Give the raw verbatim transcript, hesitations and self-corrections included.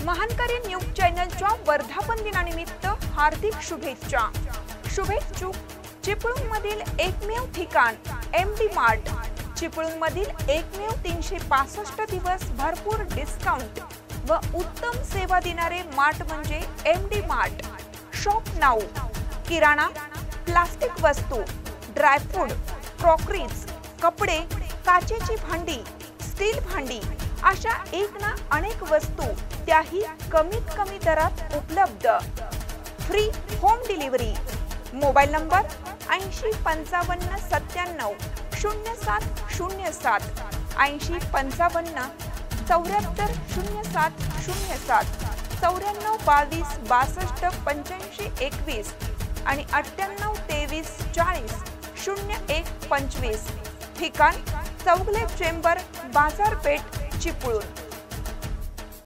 महानकारी news चॅनलच्या वर्धापन दिनानिमित्त हार्दिक शुभेच्छा। शुभेच्छुक चिपळूणमधील एकमेव ठिकाण एम डी मार्ट। चिपळूणमधील एकमेव तीनशे पासष्ट दिवस भरपूर डिस्काउंट व उत्तम सेवा देणारे मार्ट म्हणजे M D mart. Shop now किराणा, प्लास्टिक वस्तू, ड्रायफ्रूट, क्रॉकरीज, कपडे, काचेची भांडी, स्टील भांडी अशा एक ना अनेक वस्तू त्याही कमीत कमी दरात उपलब्ध। Free home delivery. Mobile number ऐंशी पंचावन्न सत्त्याण्णव शून्य सात शून्य सात ऐंशी पंचावन्न चौऱ्याहत्तर शून्य सात शून्य सात चौऱ्याण्णव बावीस बासष्ट पंच्याऐंशी एकवीस आणि अठ्ठ्याण्णव तेवीस चाळीस शून्य एक पंचवीस। ठिकाण चौगले चेंबर, बाजारपेठ, चिपळूण।